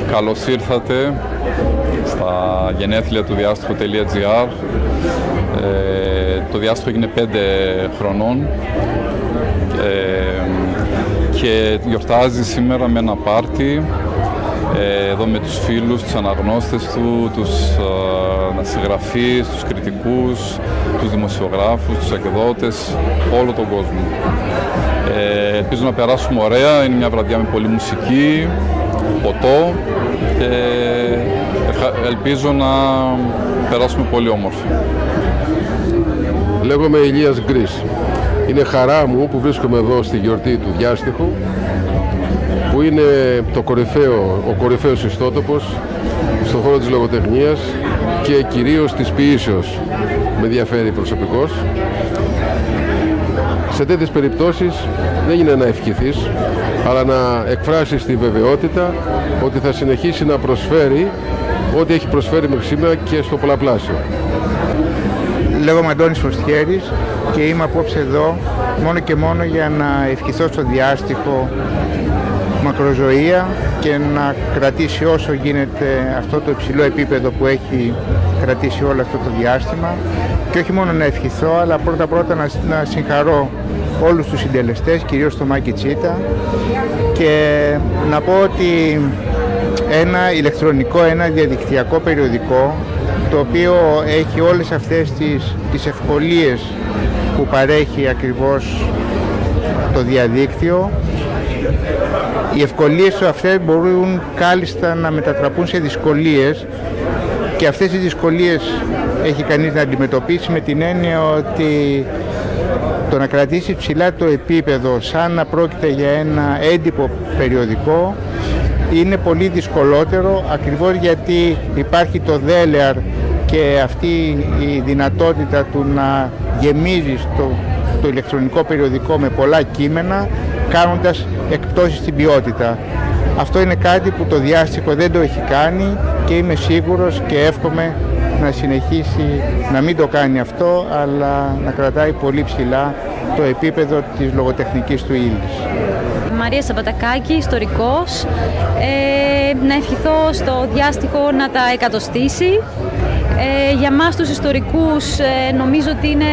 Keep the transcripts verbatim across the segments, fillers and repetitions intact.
Καλώς ήρθατε στα γενέθλια του διάστοιχο τελεία τζι άρ. Ε, το διάστοιχο έγινε πέντε χρονών ε, και γιορτάζει σήμερα με ένα πάρτι ε, εδώ με τους φίλους, τους αναγνώστες του, τους ε, συγγραφείς, τους κριτικούς, τους δημοσιογράφους, τους εκδότες, όλο τον κόσμο. Ε, ελπίζω να περάσουμε ωραία, είναι μια βραδιά με πολλή μουσική, ποτό και ελπίζω να περάσουμε πολύ όμορφα. Λέγομαι Ηλίας Γκρις. Είναι χαρά μου που βρίσκομαι εδώ στη γιορτή του Διάστοιχου, που είναι το κορυφαίο, ο κορυφαίος ιστότοπος στον χώρο της λογοτεχνίας και κυρίως της ποιήσεως. Με ενδιαφέρει προσωπικώς. Σε τέτοιες περιπτώσεις δεν είναι να ευχηθείς, αλλά να εκφράσεις τη βεβαιότητα ότι θα συνεχίσει να προσφέρει ό,τι έχει προσφέρει μέχρι σήμερα και στο πολλαπλάσιο. Λέγομαι Αντώνης Φωστιέρης και είμαι απόψε εδώ μόνο και μόνο για να ευχηθώ στο Διάστοιχο μακροζωία και να κρατήσει όσο γίνεται αυτό το υψηλό επίπεδο που έχει κρατήσει όλο αυτό το διάστημα, και όχι μόνο να ευχηθώ, αλλά πρώτα πρώτα να, να συγχαρώ όλους τους συντελεστές, κυρίως το Μάκη Τσίτα, και να πω ότι ένα ηλεκτρονικό, ένα διαδικτυακό περιοδικό, το οποίο έχει όλες αυτές τις, τις ευκολίες που παρέχει ακριβώς το διαδίκτυο, οι ευκολίες αυτές μπορούν κάλλιστα να μετατραπούν σε δυσκολίες, και αυτές οι δυσκολίες έχει κανείς να αντιμετωπίσει με την έννοια ότι το να κρατήσει ψηλά το επίπεδο σαν να πρόκειται για ένα έντυπο περιοδικό είναι πολύ δυσκολότερο, ακριβώς γιατί υπάρχει το δέλεαρ και αυτή η δυνατότητα του να γεμίζεις το, το ηλεκτρονικό περιοδικό με πολλά κείμενα, κάνοντας εκπτώσεις στην ποιότητα. Αυτό είναι κάτι που το Διάστοιχο δεν το έχει κάνει και είμαι σίγουρος και εύχομαι να συνεχίσει να μην το κάνει αυτό, αλλά να κρατάει πολύ ψηλά το επίπεδο της λογοτεχνικής του ύλης. Μαρία Σαμπατακάκη, ιστορικός. Ε, να ευχηθώ στο Διάστοιχο να τα εκατοστήσει. Ε, για μας τους ιστορικούς ε, νομίζω ότι είναι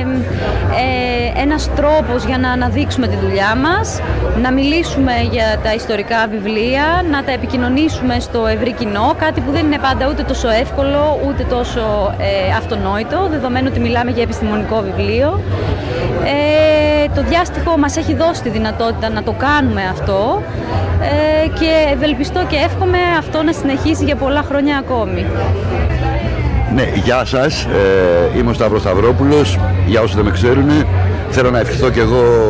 ε, ένας τρόπος για να αναδείξουμε τη δουλειά μας, να μιλήσουμε για τα ιστορικά βιβλία, να τα επικοινωνήσουμε στο ευρύ κοινό, κάτι που δεν είναι πάντα ούτε τόσο εύκολο ούτε τόσο ε, αυτονόητο, δεδομένου ότι μιλάμε για επιστημονικό βιβλίο. Ε, το Διάστοιχο μας έχει δώσει τη δυνατότητα να το κάνουμε αυτό ε, και ευελπιστώ και εύχομαι αυτό να συνεχίσει για πολλά χρόνια ακόμη. Ναι, γεια σας, ε, είμαι ο Σταύρος Σταυρόπουλος, για όσοι δεν με ξέρουν. Θέλω να ευχηθώ και εγώ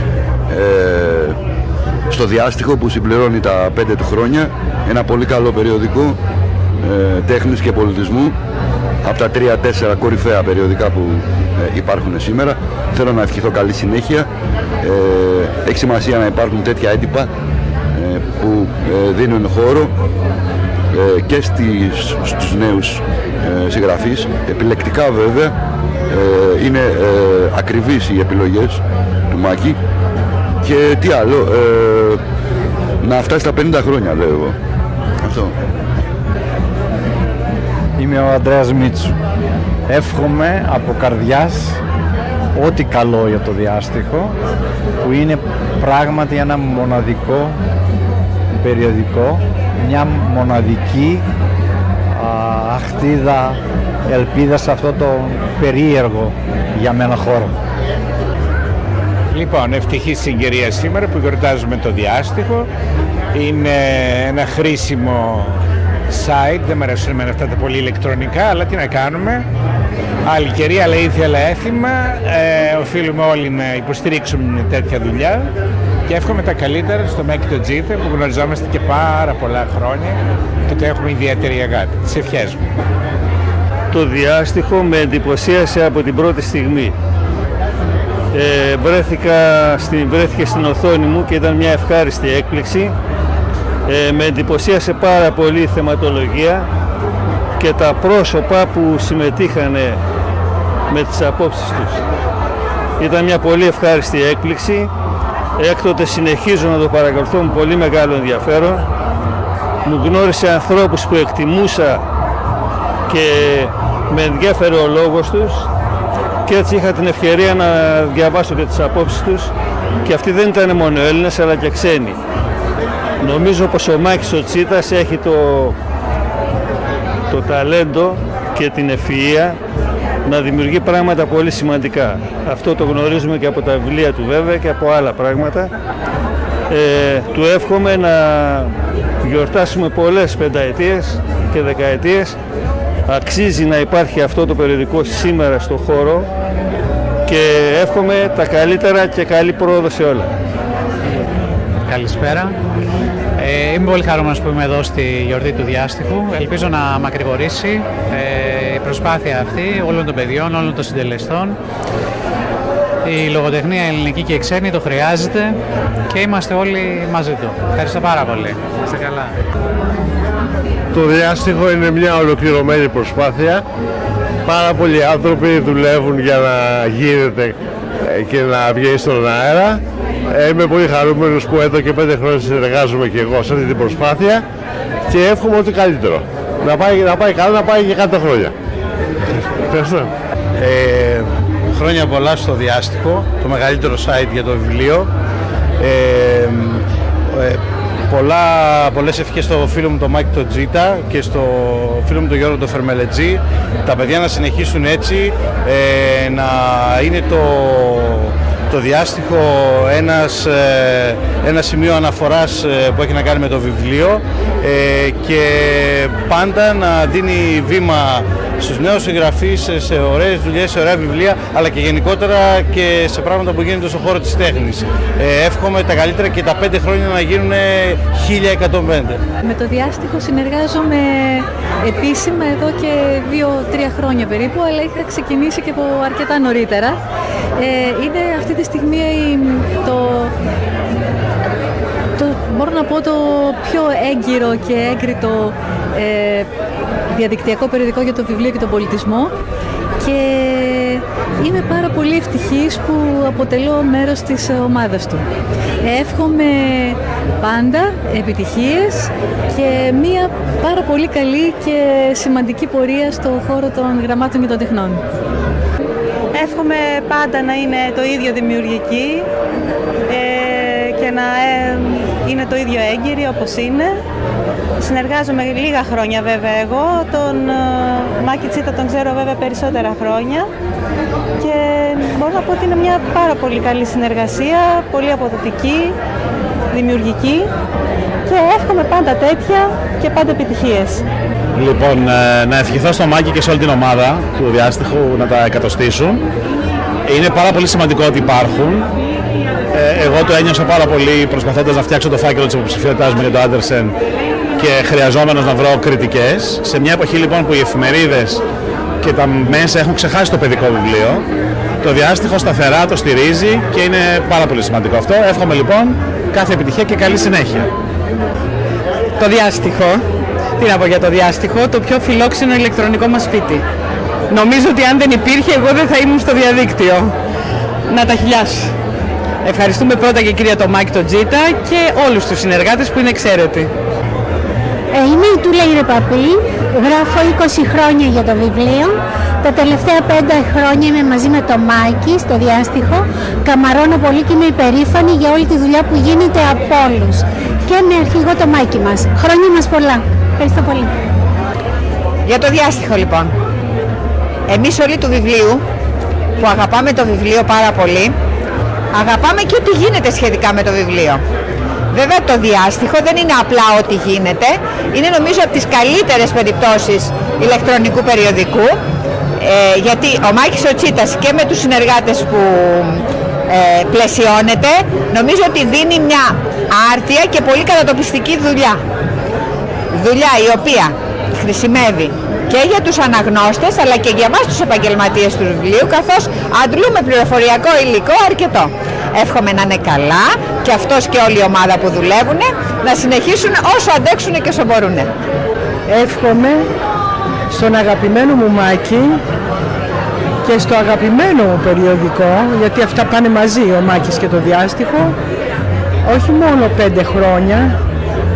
ε, στο Διάστοιχο που συμπληρώνει τα πέντε του χρόνια, ένα πολύ καλό περιοδικό ε, τέχνης και πολιτισμού, από τα τρία τέσσερα κορυφαία περιοδικά που ε, υπάρχουν σήμερα. Θέλω να ευχηθώ καλή συνέχεια. Ε, έχει σημασία να υπάρχουν τέτοια έντυπα ε, που ε, δίνουν χώρο ε, και στις, στους νέους ε, συγγραφείς, επιλεκτικά βέβαια, ε, είναι ε, ακριβείς οι επιλογές του Μάκη, και τι άλλο, ε, να φτάσει στα πενήντα χρόνια, λέω εγώ. Αυτό. Είμαι ο Ανδρέας Μίτσου. Εύχομαι από καρδιάς ό,τι καλό για το Διάστοιχο, που είναι πράγματι ένα μοναδικό περιοδικό, μια μοναδική α, αχτίδα ελπίδα σε αυτό το περίεργο για μένα χώρο. Λοιπόν, ευτυχή συγκυρία σήμερα που γιορτάζουμε το Διάστοιχο. Είναι ένα χρήσιμο site, δεν μου αρέσουν εμένα αυτά τα πολύ ηλεκτρονικά, αλλά τι να κάνουμε. Άλλη καιρή, αλλά ήθη, αλλά έθιμα. Ε, οφείλουμε όλοι να υποστηρίξουμε τέτοια δουλειά και εύχομαι τα καλύτερα στο Μάκη τον Τσίτα, που γνωριζόμαστε και πάρα πολλά χρόνια και το έχουμε ιδιαίτερη αγάπη. Τις ευχές μου. Το Διάστοιχο με εντυπωσίασε από την πρώτη στιγμή. Ε, βρέθηκα στη, βρέθηκε στην οθόνη μου και ήταν μια ευχάριστη έκπληξη. Ε, με εντυπωσίασε πάρα πολύ η θεματολογία και τα πρόσωπα που συμμετείχαν με τις απόψεις τους. Ήταν μια πολύ ευχάριστη έκπληξη. Έκτοτε συνεχίζω να το παρακολουθώ με πολύ μεγάλο ενδιαφέρον μου γνώρισε ανθρώπους που εκτιμούσα και με ενδιέφερε ο λόγος τους και έτσι είχα την ευκαιρία να διαβάσω και τις απόψεις τους και αυτοί δεν ήταν μόνο Έλληνες αλλά και ξένοι. Νομίζω πως ο Μάκης ο Τσίτας έχει το, το ταλέντο και την ευφυΐα να δημιουργεί πράγματα πολύ σημαντικά. Αυτό το γνωρίζουμε και από τα βιβλία του βέβαια και από άλλα πράγματα. Ε, του εύχομαι να γιορτάσουμε πολλές πενταετίες και δεκαετίες. Αξίζει να υπάρχει αυτό το περιοδικό σήμερα στο χώρο και εύχομαι τα καλύτερα και καλή πρόοδο σε όλα. Καλησπέρα. Ε, είμαι πολύ χαρούμενος που είμαι εδώ στη γιορτή του Διάστιχου. Ελπίζω να μακρηγορήσει ε, η προσπάθεια αυτή όλων των παιδιών, όλων των συντελεστών. Η λογοτεχνία ελληνική και ξένη το χρειάζεται και είμαστε όλοι μαζί του. Ευχαριστώ πάρα πολύ. Είστε καλά. Το Διάστιχο είναι μια ολοκληρωμένη προσπάθεια. Πάρα πολλοί άνθρωποι δουλεύουν για να γίνεται και να βγαίνει στον αέρα. Είμαι πολύ χαρούμενος που εδώ και πέντε χρόνια συνεργάζομαι και εγώ σε αυτή την προσπάθεια και εύχομαι ό,τι καλύτερο. Να πάει, να πάει καλά, να πάει και κάτω χρόνια. Ευχαριστώ. Ε, χρόνια πολλά στο Διάστιχο, το μεγαλύτερο site για το βιβλίο. Ε, ε, πολλά, πολλές ευχές στο φίλο μου τον Μάκη τον Τζίτα και στο φίλο μου τον Γιώργο τον Φερμελετζή. Τα παιδιά να συνεχίσουν έτσι, ε, να είναι το... το Διάστιχο ένας, ε, ένα σημείο αναφοράς ε, που έχει να κάνει με το βιβλίο ε, και πάντα να δίνει βήμα στους νέους συγγραφείς σε ωραίες δουλειές, σε ωραία βιβλία, αλλά και γενικότερα και σε πράγματα που γίνονται στον χώρο της τέχνης. Ε, εύχομαι τα καλύτερα και τα πέντε χρόνια να γίνουν χίλια εκατόν πέντε. Με το Διάστιχο συνεργάζομαι επίσημα εδώ και δύο τρία χρόνια περίπου, αλλά είχα ξεκινήσει και από αρκετά νωρίτερα. Ε, είναι αυτή τη στιγμή το, το, μπορώ να πω, το πιο έγκυρο και έγκριτο ε, διαδικτυακό περιοδικό για το βιβλίο και τον πολιτισμό και είμαι πάρα πολύ ευτυχής που αποτελώ μέρος της ομάδας του. Εύχομαι πάντα επιτυχίες και μία πάρα πολύ καλή και σημαντική πορεία στον χώρο των γραμμάτων και των τεχνών. Εύχομαι πάντα να είναι το ίδιο δημιουργική ε, και να ε, είναι το ίδιο έγκυρη όπως είναι. Συνεργάζομαι λίγα χρόνια βέβαια εγώ, τον ε, Μάκη Τσίτα τον ξέρω βέβαια περισσότερα χρόνια και μπορώ να πω ότι είναι μια πάρα πολύ καλή συνεργασία, πολύ αποδοτική, δημιουργική και εύχομαι πάντα τέτοια και πάντα επιτυχίες. Λοιπόν, να ευχηθώ στο Μάκη και σε όλη την ομάδα του Διάστιχου να τα εκατοστήσουν. Είναι πάρα πολύ σημαντικό ότι υπάρχουν. Εγώ το ένιωσα πάρα πολύ προσπαθώντας να φτιάξω το φάκελο της υποψηφιότητάς μου για το Άντερσεν και χρειαζόμενος να βρω κριτικές. Σε μια εποχή λοιπόν που οι εφημερίδες και τα μέσα έχουν ξεχάσει το παιδικό βιβλίο, το Διάστιχο σταθερά το στηρίζει και είναι πάρα πολύ σημαντικό αυτό. Εύχομαι λοιπόν κάθε επιτυχία και καλή συνέχεια. Το Διάστιχο. Τι να πω για το Διάστιχο, το πιο φιλόξενο ηλεκτρονικό μας σπίτι. Νομίζω ότι αν δεν υπήρχε εγώ δεν θα ήμουν στο διαδίκτυο. Να τα χιλιάσει. Ευχαριστούμε πρώτα και κυρία το Μάκη τον Τζίτα και όλους τους συνεργάτες που είναι εξαίρετοι. Ε, είμαι η Τούλα Ιρεπαπή, γράφω είκοσι χρόνια για το βιβλίο. Τα τελευταία πέντε χρόνια είμαι μαζί με το Μάκη στο Διάστιχο. Καμαρώνω πολύ και είμαι υπερήφανη για όλη τη δουλειά που γίνεται από όλους. Και με αρχηγό το Μάκη μας. Χρόνια μας πολλά. Ευχαριστώ πολύ. Για το Διάστιχο λοιπόν. Εμείς όλοι του βιβλίου, που αγαπάμε το βιβλίο πάρα πολύ, αγαπάμε και ό,τι γίνεται σχετικά με το βιβλίο. Βέβαια το Διάστιχο δεν είναι απλά ό,τι γίνεται, είναι νομίζω από τις καλύτερες περιπτώσεις ηλεκτρονικού περιοδικού, ε, γιατί ο Μάκης ο Τσίτας και με τους συνεργάτες που ε, πλαισιώνεται, νομίζω ότι δίνει μια άρτια και πολύ κατατοπιστική δουλειά. Δουλειά η οποία χρησιμεύει και για τους αναγνώστες αλλά και για εμάς τους επαγγελματίες του βιβλίου, καθώς αντλούμε πληροφοριακό υλικό αρκετό. Εύχομαι να είναι καλά και αυτός και όλη η ομάδα που δουλεύουν να συνεχίσουν όσο αντέξουν και όσο μπορούν. Εύχομαι στον αγαπημένο μου Μάκη και στο αγαπημένο μου περιοδικό, γιατί αυτά πάνε μαζί, ο Μάκης και το Διάστιχο, όχι μόνο πέντε χρόνια,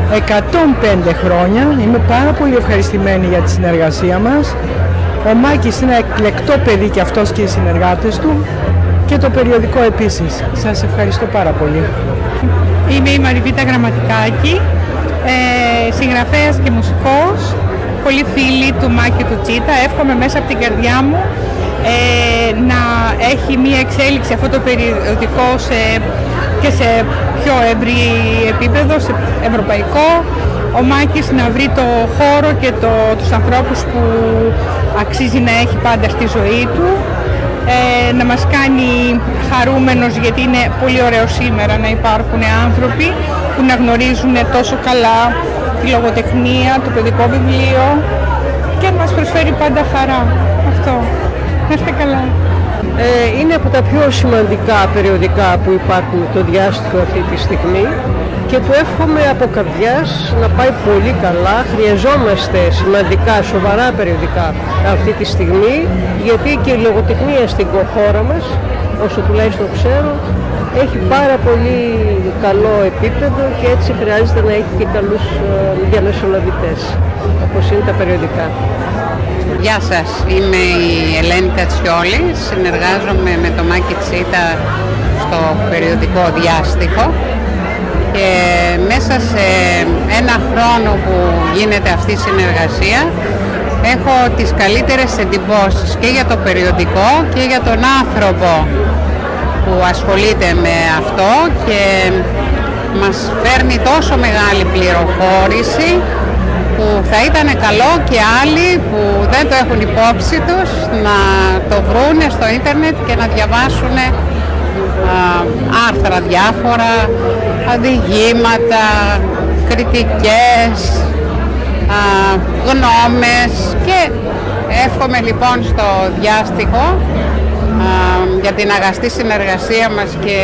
εκατόν πέντε χρόνια. Είμαι πάρα πολύ ευχαριστημένη για τη συνεργασία μας. Ο Μάκης είναι εκλεκτό παιδί και αυτός και οι συνεργάτες του και το περιοδικό επίσης. Σας ευχαριστώ πάρα πολύ. Είμαι η Μαριβίτα Γραμματικάκη, ε, συγγραφέας και μουσικός, πολύ φίλη του Μάκη του Τσίτα. Εύχομαι μέσα από την καρδιά μου ε, να έχει μία εξέλιξη αυτό το περιοδικό σε, και σε πιο ευρύ επίπεδο, σε ευρωπαϊκό. Ο Μάκης να βρει το χώρο και το, τους ανθρώπους που αξίζει να έχει πάντα στη ζωή του, ε, να μας κάνει χαρούμενος, γιατί είναι πολύ ωραίο σήμερα να υπάρχουν άνθρωποι που να γνωρίζουν τόσο καλά τη λογοτεχνία, το παιδικό βιβλίο και να μας προσφέρει πάντα χαρά. Αυτό. Να είστε καλά. Ε, είναι από τα πιο σημαντικά περιοδικά που υπάρχουν το διάστημα αυτή τη στιγμή και του εύχομαι από καρδιάς να πάει πολύ καλά. Χρειαζόμαστε σημαντικά, σοβαρά περιοδικά αυτή τη στιγμή, γιατί και η λογοτεχνία στην χώρα μας, όσο τουλάχιστον ξέρω, έχει πάρα πολύ καλό επίπεδο και έτσι χρειάζεται να έχει και καλούς διαμεσολαβητές, όπως είναι τα περιοδικά. Γεια σας, είμαι η Ελένη Κατσιόλη, συνεργάζομαι με το Μάκη Τσίτα στο περιοδικό Διάστιχο και μέσα σε ένα χρόνο που γίνεται αυτή η συνεργασία έχω τις καλύτερες εντυπώσεις και για το περιοδικό και για τον άνθρωπο που ασχολείται με αυτό και μας φέρνει τόσο μεγάλη πληροφόρηση που θα ήταν καλό και άλλοι που δεν το έχουν υπόψη τους να το βρούνε στο ίντερνετ και να διαβάσουν α, άρθρα διάφορα, διηγήματα, κριτικές, α, γνώμες και εύχομαι λοιπόν στο Διάστιχο α, για την αγαστή συνεργασία μας και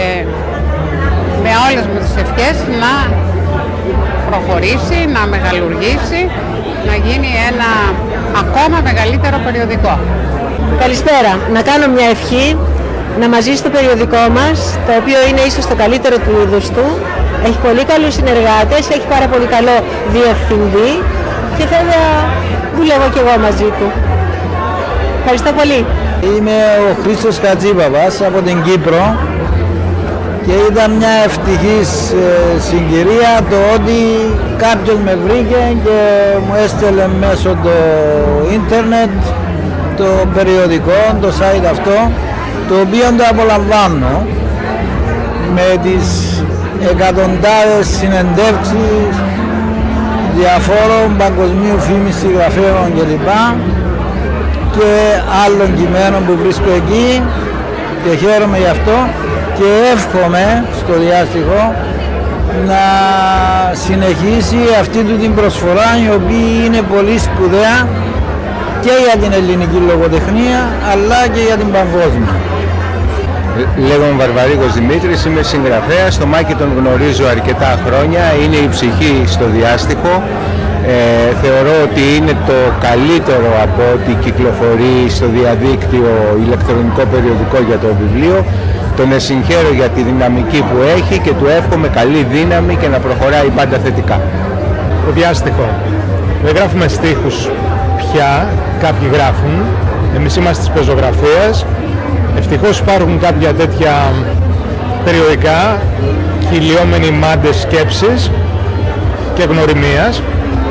με όλες μου τις ευχές να προχωρήσει, να μεγαλουργήσει, να γίνει ένα ακόμα μεγαλύτερο περιοδικό. Καλησπέρα. Να κάνω μια ευχή να μας ζήσει το περιοδικό μας, το οποίο είναι ίσως το καλύτερο του είδους του. Έχει πολύ καλούς συνεργάτες, έχει πάρα πολύ καλό διευθυντή και θέλω να δουλεύω κι εγώ μαζί του. Ευχαριστώ πολύ. Είμαι ο Χρήστος Χατζήπαπας από την Κύπρο και ήταν μια ευτυχής συγκυρία το ότι κάποιος με βρήκε και μου έστελε μέσω το ίντερνετ το περιοδικό, το site αυτό, το οποίο το απολαμβάνω με τις εκατοντάδες συνεντεύξεις διαφόρων παγκοσμίου φήμης συγγραφέων κλπ. Και άλλων κειμένων που βρίσκω εκεί και χαίρομαι γι' αυτό και εύχομαι στο Διάστιχο να συνεχίσει αυτή του την προσφορά, η οποία είναι πολύ σπουδαία και για την ελληνική λογοτεχνία αλλά και για την παγκόσμια. Λέγομαι Βαρβαρίκος Δημήτρης, είμαι συγγραφέας, το Μάκη τον γνωρίζω αρκετά χρόνια, είναι η ψυχή στο Διάστιχο. Ε, θεωρώ ότι είναι το καλύτερο από ό,τι κυκλοφορεί στο διαδίκτυο ηλεκτρονικό περιοδικό για το βιβλίο. Τον συγχαίρω για τη δυναμική που έχει και του εύχομαι καλή δύναμη και να προχωράει πάντα θετικά. Το Διάστιχο. Δεν γράφουμε στίχους πια, κάποιοι γράφουν, εμείς είμαστε της πεζογραφίας. Ευτυχώς υπάρχουν κάποια τέτοια περιοδικά, κυλιόμενοι μάντες σκέψης και γνωριμίας.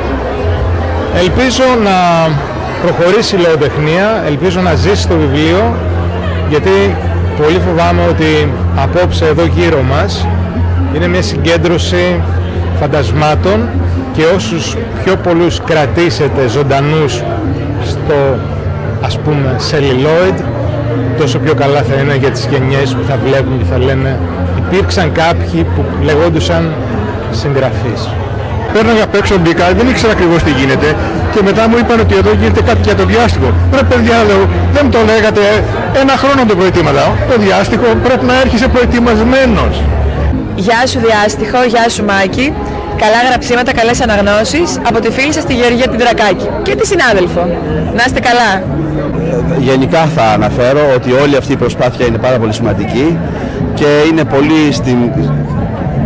Ελπίζω να προχωρήσει η λογοτεχνία, ελπίζω να ζήσει το βιβλίο, γιατί πολύ φοβάμαι ότι απόψε εδώ γύρω μας είναι μια συγκέντρωση φαντασμάτων και όσους πιο πολλούς κρατήσετε ζωντανούς στο, ας πούμε, celluloid, τόσο πιο καλά θα είναι για τις γενιές που θα βλέπουν και θα λένε υπήρξαν κάποιοι που λεγόντουσαν συγγραφείς. Παίρνω για παίξω, μπήκα, δεν ήξερα ακριβώς τι γίνεται και μετά μου είπαν ότι εδώ γίνεται κάτι για το Διάστιχο. Ρε παιδιά, λέω, δεν το λέγατε, ένα χρόνο το προετοίμαζα. Το Διάστιχο πρέπει να έρχεσαι προετοιμασμένος. Γεια σου Διάστιχο, γεια σου Μάκη. Καλά γραψίματα, καλές αναγνώσεις από τη φίλη σας τη Γεωργία την Τρακάκη και τη συνάδελφο. Να είστε καλά. Γενικά θα αναφέρω ότι όλη αυτή η προσπάθεια είναι πάρα πολύ σημαντική και είναι πολύ στην...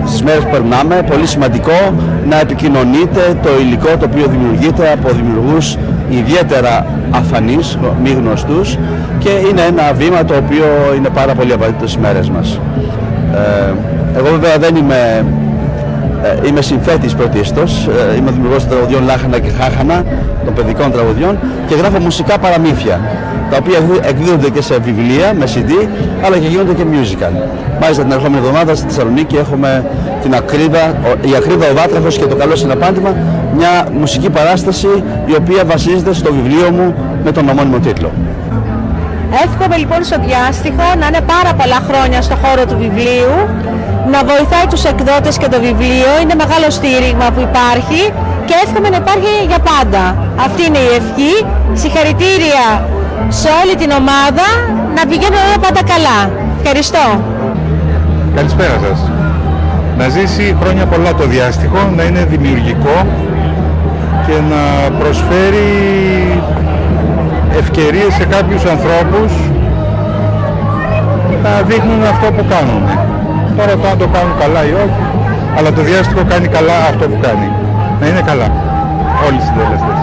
στις μέρες που περνάμε. Πολύ σημαντικό να επικοινωνείτε το υλικό το οποίο δημιουργείται από δημιουργούς ιδιαίτερα αφανείς, μη γνωστούς, και είναι ένα βήμα το οποίο είναι πάρα πολύ απαραίτητο στις μέρες μας. Ε, εγώ βέβαια δεν είμαι, ε, είμαι συνθέτης πρωτίστως, ε, είμαι δημιουργός των τραγουδιών Λάχανα και Χάχανα, των παιδικών τραγουδιών, και γράφω μουσικά παραμύθια, τα οποία εκδίδονται και σε βιβλία, με σι ντι, αλλά και γίνονται και musical. Μάλιστα την ερχόμενη εβδομάδα στη Θεσσαλονίκη έχουμε την Ακρίδα, η Ακρίδα ο Βάτραχος και το Καλό Συναπάντημα, μια μουσική παράσταση η οποία βασίζεται στο βιβλίο μου με τον ομώνυμο τίτλο. Εύχομαι λοιπόν στο Διάστιχο να είναι πάρα πολλά χρόνια στο χώρο του βιβλίου, να βοηθάει τους εκδότες και το βιβλίο, είναι μεγάλο στήριγμα που υπάρχει και εύχομαι να υπάρχει για πάντα. Αυτή είναι η ευχή. Συγχαρητήρια σε όλη την ομάδα, να πηγαίνουν όλα πάντα καλά. Ευχαριστώ. Καλησπέρα σας. Να ζήσει χρόνια πολλά το Διάστιχο, να είναι δημιουργικό και να προσφέρει ευκαιρίες σε κάποιους ανθρώπους να δείχνουν αυτό που κάνουν. Τώρα το αν το κάνουν καλά ή όχι, αλλά το Διάστιχο κάνει καλά αυτό που κάνει. Να είναι καλά όλοι οι συντελεστές.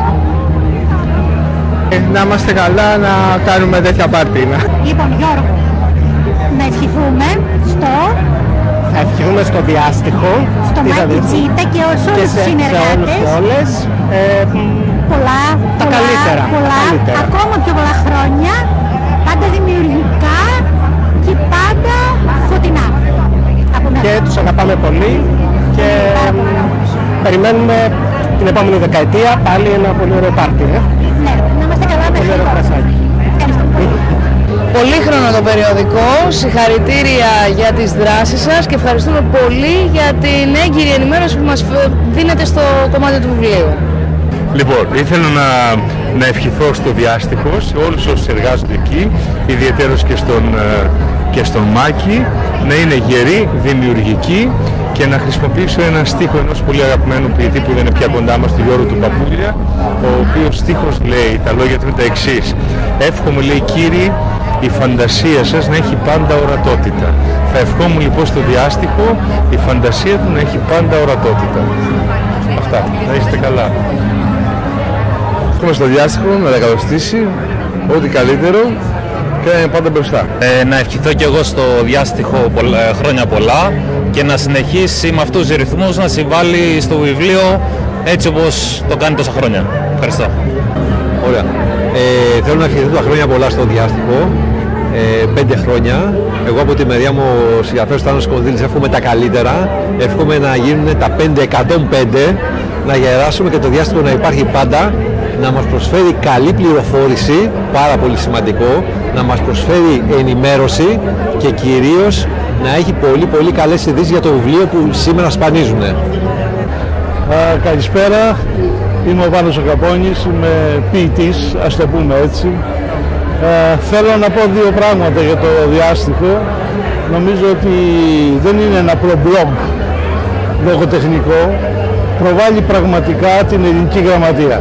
Να είμαστε καλά, να κάνουμε τέτοια πάρτι. Λοιπόν, Γιώργο, να ευχηθούμε στο... Θα ευχηθούμε στο Διάστιχο, στο Μάκη Τσίτα και σε όλους τους συνεργάτες. Και όλες. Ε, πολλά, τα πολλά, καλύτερα, πολλά, τα καλύτερα. Ακόμα πιο πολλά χρόνια, πάντα δημιουργικά και πάντα φωτεινά. Και τους αγαπάμε πολύ και περιμένουμε την επόμενη δεκαετία πάλι ένα πολύ ωραίο πάρτι. Ε? Ναι, να είμαστε καλά με αυτό. Ευχαριστώ πολύ. Πολύχρονο το περιοδικό, συγχαρητήρια για τις δράσεις σας και ευχαριστούμε πολύ για την έγκυρη ενημέρωση που μας δίνετε στο κομμάτι του βιβλίου. Λοιπόν, ήθελα να, να ευχηθώ στο Διάστιχο, σε όλους όσους εργάζονται εκεί, ιδιαίτερως και στον, και στον Μάκη, να είναι γεροί, δημιουργικοί και να χρησιμοποιήσω ένα στίχο ενός πολύ αγαπημένου ποιητή που δεν είναι πια κοντά μας, του Γιώργου του Παπούλια, ο οποίος στίχος λέει, τα λόγια του είναι τα εξής: εύχομαι, λέει, Κύριοι, η φαντασία σας να έχει πάντα ορατότητα. Θα ευχόμουν λοιπόν στο Διάστιχο η φαντασία του να έχει πάντα ορατότητα. Αυτά. Να είστε καλά. Εύχομαι στο Διάστιχο να δεκατοστήσει ό,τι καλύτερο και να είναι πάντα μπροστά. Ε, να ευχηθώ και εγώ στο Διάστιχο πολλά, χρόνια πολλά και να συνεχίσει με αυτούς τους ρυθμούς να συμβάλλει στο βιβλίο έτσι όπως το κάνει τόσα χρόνια. Ευχαριστώ. Ωραία. Ε, θέλω να ευχηθώ τα χρόνια πολλά στο Διάστιχο. Ε, πέντε χρόνια. Εγώ από τη μεριά μου, ο συγγραφέας Στάνος Κονδύλης, εύχομαι τα καλύτερα. Εύχομαι να γίνουν τα πέντε εκατόν πέντε, να γεράσουμε και το Διάστιχο να υπάρχει πάντα, να μας προσφέρει καλή πληροφόρηση, πάρα πολύ σημαντικό, να μας προσφέρει ενημέρωση και κυρίως να έχει πολύ πολύ καλές ειδήσεις για το βιβλίο που σήμερα σπανίζουν. Α, καλησπέρα, είμαι ο Βάνος Καπώνης, είμαι ποιητής, ας το πούμε έτσι. Ε, θέλω να πω δύο πράγματα για το Διάστιχο. Νομίζω ότι δεν είναι ένα απλό blog λογοτεχνικό, προβάλλει πραγματικά την ελληνική γραμματεία.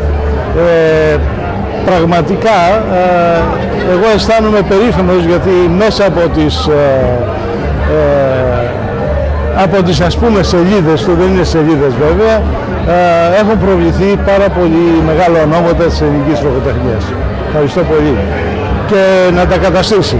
Ε, πραγματικά ε, εγώ αισθάνομαι περήφανος γιατί μέσα από τις ε, ε, από τις ας πούμε σελίδες του, δεν είναι σελίδες βέβαια, ε, έχουν προβληθεί πάρα πολύ μεγάλα ονόματα της ελληνικής λογοτεχνίας. Ευχαριστώ πολύ και να τα καταστήσει.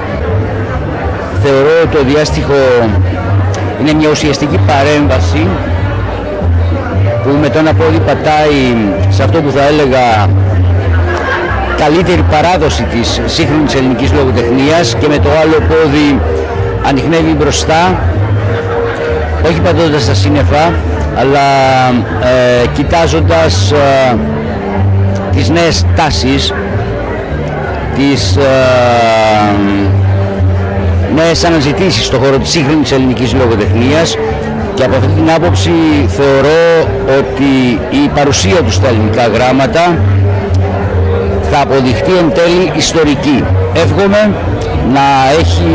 Θεωρώ το Διάστιχο είναι μια ουσιαστική παρέμβαση που με το ένα πόδι πατάει σε αυτό που θα έλεγα καλύτερη παράδοση της σύγχρονης ελληνικής λογοτεχνίας και με το άλλο πόδι ανιχνεύει μπροστά, όχι πατώντας τα σύννεφα, αλλά ε, κοιτάζοντας ε, τις νέες τάσεις, τις ε, νέες αναζητήσεις στον χώρο της σύγχρονης ελληνικής λογοτεχνίας, και από αυτή την άποψη θεωρώ ότι η παρουσία του στα ελληνικά γράμματα θα αποδειχτεί εν τέλει ιστορική. Εύχομαι να έχει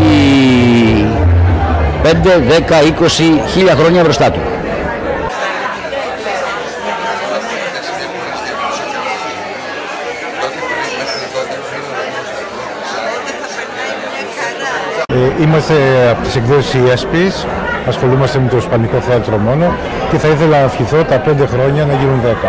πέντε, δέκα, είκοσι, χίλια χρόνια μπροστά του. Ε, είμαστε από τις εκδόσεις ι ες πι. ασχολούμαστε με το ισπανικό θέατρο μόνο και θα ήθελα να ευχηθώ τα πέντε χρόνια να γίνουν δέκα.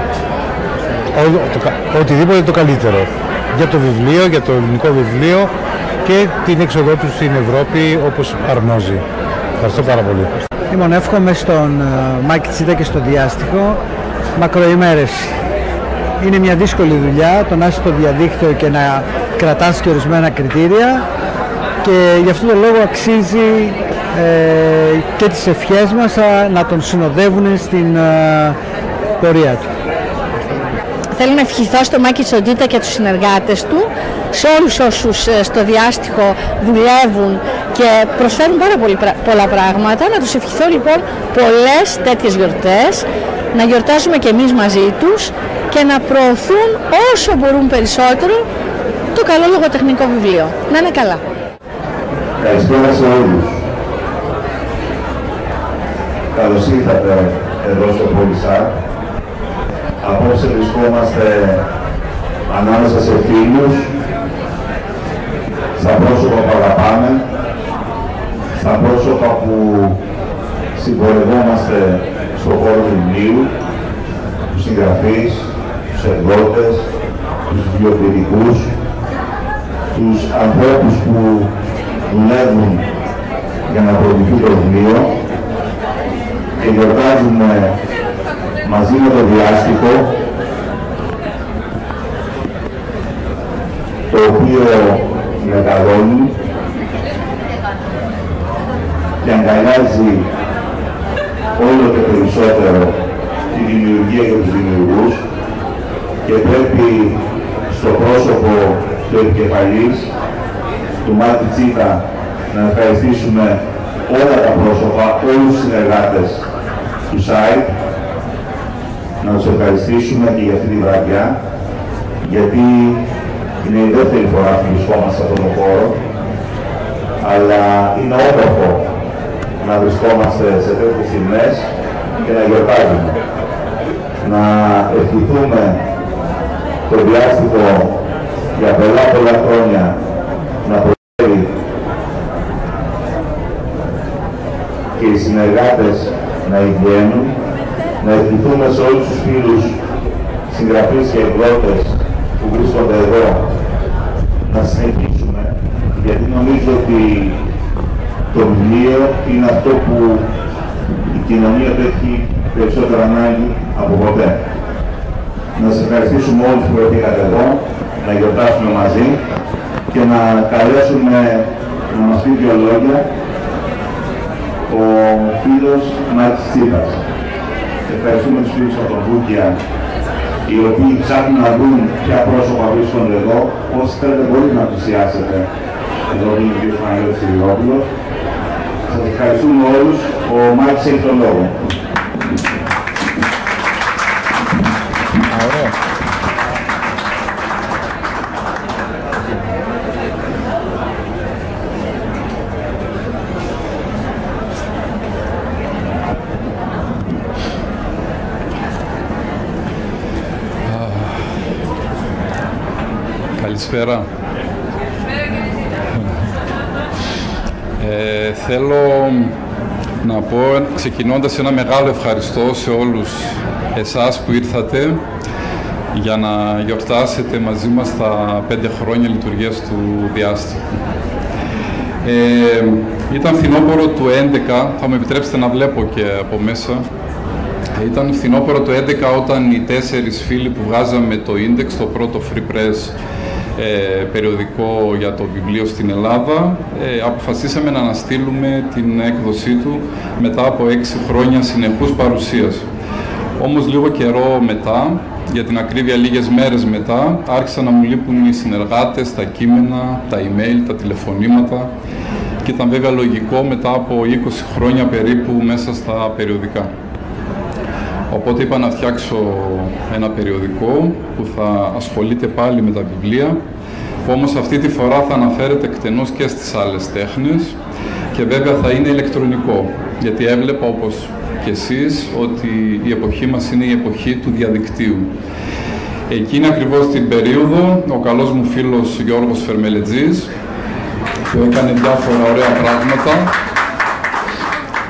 Οτιδήποτε το καλύτερο για το βιβλίο, για το ελληνικό βιβλίο και την έξοδό του στην Ευρώπη όπως αρμόζει. Ευχαριστώ πάρα πολύ. Λοιπόν, εύχομαι στον uh, Μάκη Τσίτα και στο Διάστιχο μακροημέρευση. Είναι μια δύσκολη δουλειά το να είσαι στο διαδίκτυο και να κρατάς και ορισμένα κριτήρια και γι' αυτό τον λόγο αξίζει ε, και τις ευχές μας α, να τον συνοδεύουν στην α, πορεία του. Θέλω να ευχηθώ στο Μάκη Τσοντίτα και τους συνεργάτες του, σε όλους όσους στο Διάστιχο δουλεύουν και προσφέρουν πάρα πολύ, πολλά πράγματα. Να τους ευχηθώ λοιπόν πολλές τέτοιες γιορτές, να γιορτάζουμε και εμείς μαζί τους και να προωθούν όσο μπορούν περισσότερο το καλό λογοτεχνικό βιβλίο. Να είναι καλά. Καλησπέρα σε όλους. Καλώς ήρθατε εδώ στο Πολυσάρ. Απόψε βρισκόμαστε ανάμεσα σε φίλους, στα πρόσωπα που αγαπάμε, στα πρόσωπα που συμπορευόμαστε στον χώρο του βιβλίου, τους συγγραφείς, τους εκδότες, τους βιβλιοθηκούς, τους ανθρώπους που δουλεύουν για να προωθηθεί το βιβλίο και γιορτάζουμε μαζί με το Διάστιχο, το οποίο μεγαλώνει και αγκαλιάζει όλο και περισσότερο τη δημιουργία και τους δημιουργούς και πρέπει στο πρόσωπο του επικεφαλής, του Μάκη Τσίτα, να ευχαριστήσουμε όλα τα πρόσωπα, όλους τους συνεργάτες του site, να τους ευχαριστήσουμε και για αυτή τη βραδιά, γιατί είναι η δεύτερη φορά που βρισκόμαστε σε αυτόν τον χώρο, αλλά είναι όμορφο να βρισκόμαστε σε τέτοιες στιγμές και να γιορτάζουμε. Να ευχηθούμε το Διάστιχο για πολλά πολλά χρόνια να προσφέρει και οι συνεργάτες να υγιένουν, να ευχηθούμε σε όλους τους φίλους συγγραφείς και εκδότες που βρίσκονται εδώ να συνεχίσουμε, γιατί νομίζω ότι το βιβλίο είναι αυτό που η κοινωνία το έχει περισσότερα ανάγκη από ποτέ. Να σας ευχαριστήσουμε όλους που βρεθήκατε εδώ, να γιορτάσουμε μαζί και να καλέσουμε να μας πει δύο λόγια ο φίλος Μάκης Τσίτας. Ευχαριστούμε τους φίλους από τον Βούκια, οι οποίοι ψάχνουν να δουν ποια πρόσωπα βρίσκονται εδώ. Όσοι θέλετε μπορείτε να πλησιάσετε. Εδώ είναι ο κ. Παναγιώτης Σιδηρόπουλος. Σας ευχαριστούμε όλους. Ο Μάκης έχει τον λόγο. Καλησπέρα. Ε, θέλω να πω, ξεκινώντας, ένα μεγάλο ευχαριστώ σε όλους εσάς που ήρθατε για να γιορτάσετε μαζί μας τα πέντε χρόνια λειτουργίας του Διάστιχου. Ε, ήταν φθινόπωρο του έντεκα, θα μου επιτρέψετε να βλέπω και από μέσα. Ήταν φθινόπωρο του έντεκα όταν οι τέσσερις φίλοι που βγάζαμε το Index, το πρώτο free press ε, περιοδικό για το βιβλίο στην Ελλάδα, ε, αποφασίσαμε να αναστείλουμε την έκδοσή του μετά από έξι χρόνια συνεχούς παρουσίας. Όμως λίγο καιρό μετά, για την ακρίβεια λίγες μέρες μετά, άρχισαν να μου λείπουν οι συνεργάτες, τα κείμενα, τα email, τα τηλεφωνήματα και ήταν βέβαια λογικό μετά από είκοσι χρόνια περίπου μέσα στα περιοδικά. Οπότε είπα να φτιάξω ένα περιοδικό που θα ασχολείται πάλι με τα βιβλία, που όμως αυτή τη φορά θα αναφέρεται εκτενώς και στις άλλες τέχνες και βέβαια θα είναι ηλεκτρονικό, γιατί έβλεπα όπως και εσείς ότι η εποχή μας είναι η εποχή του διαδικτύου. Εκείνη ακριβώς την περίοδο ο καλός μου φίλος Γιώργος Φερμελετζής, που έκανε διάφορα ωραία πράγματα,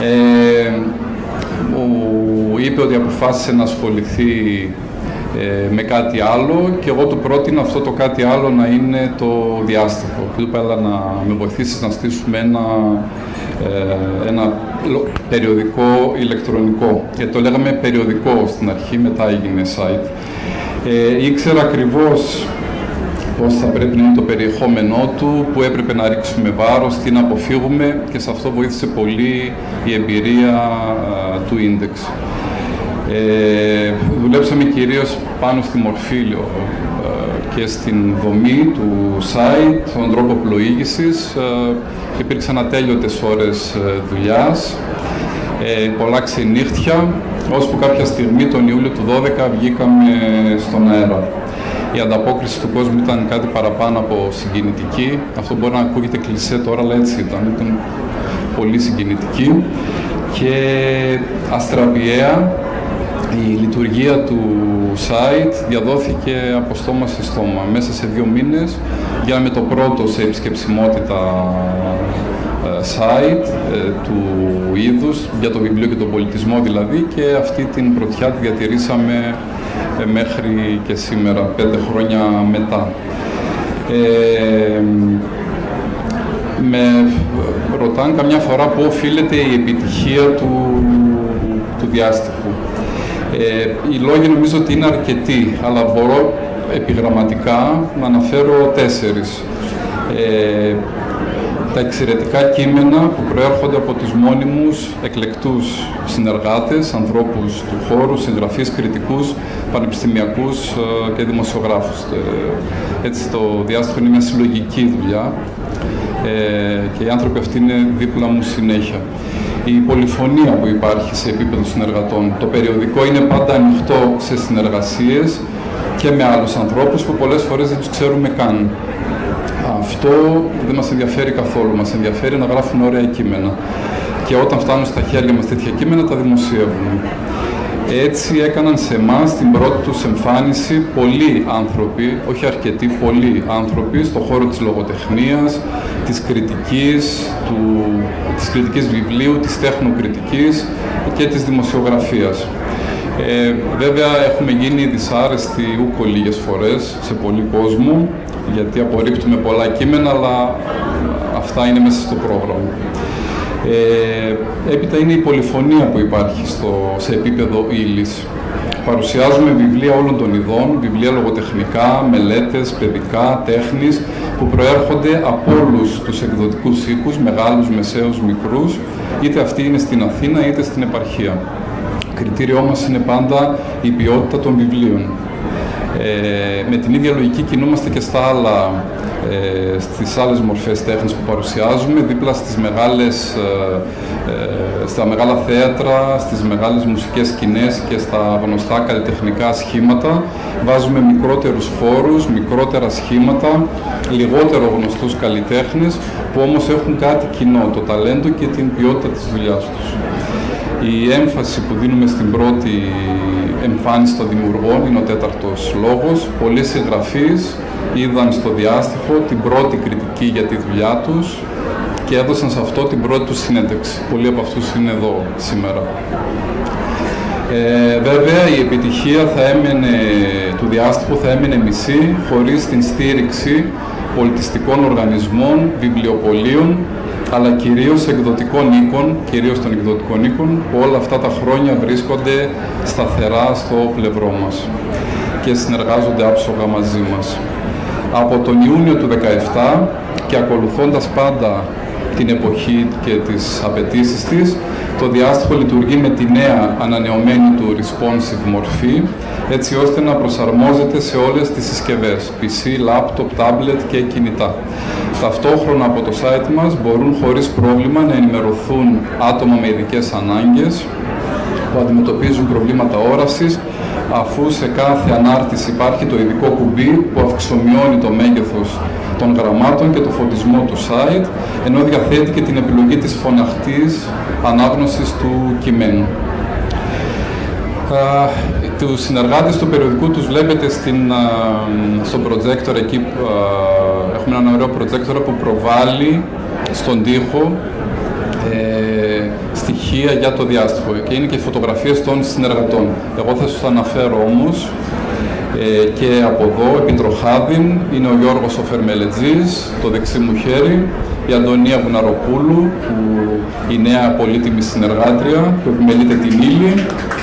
Ε, μου είπε ότι αποφάσισε να ασχοληθεί ε, με κάτι άλλο και εγώ του πρότεινα αυτό το κάτι άλλο να είναι το διάστημα. Του είπα, έλα να με βοηθήσεις να στήσουμε ένα, ε, ένα περιοδικό ηλεκτρονικό. Και το λέγαμε περιοδικό στην αρχή, μετά έγινε site. Ε, ήξερα ακριβώς πώς θα πρέπει να είναι το περιεχόμενό του, που έπρεπε να ρίξουμε βάρος, τι να αποφύγουμε, και σε αυτό βοήθησε πολύ η εμπειρία α, του Index. Ε, δουλέψαμε κυρίως πάνω στη μορφή α, και στην δομή του site, τον τρόπο πλοήγησης. Υπήρξαν ατέλειωτες ώρες δουλειάς, ε, πολλά ξενύχτια, ώσπου κάποια στιγμή τον Ιούλιο του δώδεκα βγήκαμε στον αέρα. Η ανταπόκριση του κόσμου ήταν κάτι παραπάνω από συγκινητική. Αυτό μπορεί να ακούγεται κλισέ τώρα, αλλά έτσι ήταν. Ήταν πολύ συγκινητική. Και αστραπιαία η λειτουργία του site διαδόθηκε από στόμα σε στόμα. Μέσα σε δύο μήνες γίναμε το πρώτο σε επισκεψιμότητα site ε, του είδους, για το βιβλίο και τον πολιτισμό δηλαδή, και αυτή την πρωτιά τη διατηρήσαμε ε, μέχρι και σήμερα, πέντε χρόνια μετά. Ε, με ρωτάνε καμιά φορά πού οφείλεται η επιτυχία του, του διάστοιχου. Ε, οι λόγοι νομίζω ότι είναι αρκετοί, αλλά μπορώ επιγραμματικά να αναφέρω τέσσερις. Ε, τα εξαιρετικά κείμενα που προέρχονται από τους μόνιμους εκλεκτούς συνεργάτες, ανθρώπους του χώρου, συγγραφείς, κριτικούς, πανεπιστημιακούς και δημοσιογράφους. Έτσι το διάστημα είναι μια συλλογική δουλειά και οι άνθρωποι αυτοί είναι δίπλα μου συνέχεια. Η πολυφωνία που υπάρχει σε επίπεδο συνεργατών. Το περιοδικό είναι πάντα ανοιχτό σε συνεργασίες και με άλλους ανθρώπους που πολλές φορές δεν τους ξέρουμε καν. Αυτό δεν μας ενδιαφέρει καθόλου. Μας ενδιαφέρει να γράφουν ωραία κείμενα. Και όταν φτάνουν στα χέρια μας τέτοια κείμενα, τα δημοσιεύουν. Έτσι έκαναν σε εμάς την πρώτη τους εμφάνιση πολλοί άνθρωποι, όχι αρκετοί, πολλοί άνθρωποι στον χώρο της λογοτεχνίας, της κριτικής, του, της κριτικής βιβλίου, της τέχνοκριτικής και της δημοσιογραφίας. Ε, βέβαια έχουμε γίνει δυσάρεστοι ούκο λίγες φορές σε πολλοί κόσμο, γιατί απορρίπτουμε πολλά κείμενα, αλλά αυτά είναι μέσα στο πρόγραμμα. Ε, έπειτα είναι η πολυφωνία που υπάρχει στο, σε επίπεδο ύλης. Παρουσιάζουμε βιβλία όλων των ειδών, βιβλία λογοτεχνικά, μελέτες, παιδικά, τέχνης, που προέρχονται από όλους τους εκδοτικούς οίκους, μεγάλους, μεσαίους, μικρούς, είτε αυτοί είναι στην Αθήνα είτε στην επαρχία. Κριτήριό μας είναι πάντα η ποιότητα των βιβλίων. Ε, με την ίδια λογική κινούμαστε και στα άλλα, ε, στις άλλες μορφές τέχνης που παρουσιάζουμε, δίπλα στις μεγάλες, ε, ε, στα μεγάλα θέατρα, στις μεγάλες μουσικές σκηνές και στα γνωστά καλλιτεχνικά σχήματα. Βάζουμε μικρότερους χώρους, μικρότερα σχήματα, λιγότερο γνωστούς καλλιτέχνες, που όμως έχουν κάτι κοινό, το ταλέντο και την ποιότητα της δουλειάς τους. Η έμφαση που δίνουμε στην πρώτη εμφάνιση των δημιουργών είναι ο τέταρτος λόγος. Πολλοί συγγραφείς είδαν στο διάστοιχο την πρώτη κριτική για τη δουλειά τους και έδωσαν σε αυτό την πρώτη τους συνέντευξη. Πολλοί από αυτούς είναι εδώ σήμερα. Ε, βέβαια, η επιτυχία θα έμενε, του διάστοιχου θα έμενε μισή χωρίς την στήριξη πολιτιστικών οργανισμών, βιβλιοπωλείων, αλλά κυρίως εκδοτικών οίκων, κυρίως των εκδοτικών οίκων, που όλα αυτά τα χρόνια βρίσκονται σταθερά στο πλευρό μας και συνεργάζονται άψογα μαζί μας. Από τον Ιούνιο του δύο χιλιάδες δεκαεπτά και ακολουθώντας πάντα την εποχή και τις απαιτήσεις της, το διάστοιχο λειτουργεί με τη νέα ανανεωμένη του responsive μορφή, έτσι ώστε να προσαρμόζεται σε όλες τις συσκευές, πι σι, laptop, tablet και κινητά. Ταυτόχρονα από το site μας μπορούν χωρίς πρόβλημα να ενημερωθούν άτομα με ειδικές ανάγκες που αντιμετωπίζουν προβλήματα όρασης, αφού σε κάθε ανάρτηση υπάρχει το ειδικό κουμπί που αυξομειώνει το μέγεθος των γραμμάτων και το φωτισμό του site, ενώ διαθέτει και την επιλογή της φωναχτής ανάγνωσης του κειμένου. Uh, τους συνεργάτες του περιοδικού τους βλέπετε στην, uh, στο projector εκεί, uh, έχουμε έναν ωραίο projector που προβάλλει στον τοίχο ε, στοιχεία για το διάστημα και είναι και φωτογραφίες των συνεργατών. Εγώ θα σας αναφέρω όμως ε, και από εδώ, επί τροχάδιν, είναι ο Γιώργος ο Φερμελετζής, το δεξί μου χέρι, η Αντωνία Βουναροπούλου, που η νέα πολύτιμη συνεργάτρια που επιμελείται την ύλη.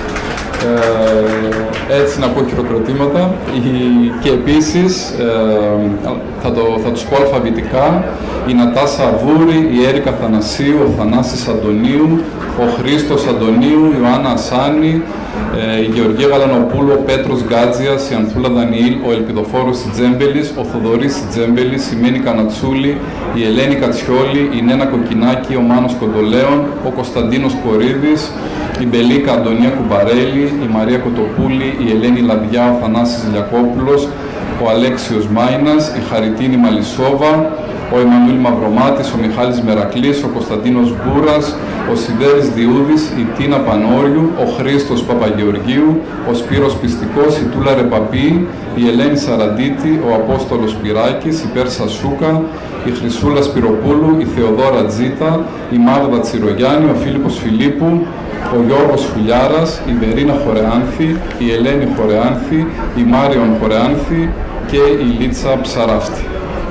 Ε, έτσι να πω χειροκροτήματα. Και επίσης ε, θα, το, θα τους πω αλφαβητικά: η Νατάσα Αβούρη, η Έρικα Θανασίου, ο Θανάσης Αντωνίου, ο Χρήστος Αντωνίου, η Ιωάννα Ασάνη, ε, η Γεωργία Γαλανοπούλου, ο Πέτρος Γκάτζιας, η Ανθούλα Δανιήλ, ο Ελπιδοφόρος Τζέμπελης, ο Θοδωρής Τζέμπελης, η Μένη Κανατσούλη, η Ελένη Κατσιόλη, η Νένα Κοκκινάκη, ο Μάνος Κοντολέων, ο Κωνσταντίνος Κορίδης, η Μπελίκα Αντωνία Κουμπαρέλη, η Μαρία Κοτοπούλη, η Ελένη Λαμπιά, ο Θανάσης Λιακόπουλος, ο Αλέξιος Μάινας, η Χαριτίνη Μαλισσόβα, ο Εμμανουήλ Μαυρομάτης, ο Μιχάλης Μερακλής, ο Κωνσταντίνος Μπούρας, ο Σιδέρης Διούδης, η Τίνα Πανόριου, ο Χρήστος Παπαγεωργίου, ο Σπύρος Πιστικός, η Τούλα Ρεπαπή, η Ελένη Σαραντίτη, ο Απόστολος Πυράκης, η Πέρσα Σούκα, η Χρυσούλα Σπυροπούλου, η Θεοδόρα Τζίτα, η Μάγδα Τσιρογιάννη, ο Φίλιππος Φιλίππου, ο Γιώργος Φουλιάρας, η Βερίνα Χορεάνθη, η Ελένη Χορεάνθη, η Μάριον Χορεάνθη και η Λίτσα Ψαράφτη.